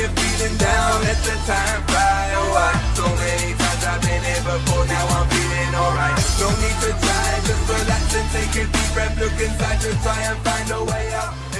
you're feeling down, let the time fly away. So many times I've been here before, now I'm feeling alright. No need to try, just relax and take a deep breath. Look inside to try and find a way out.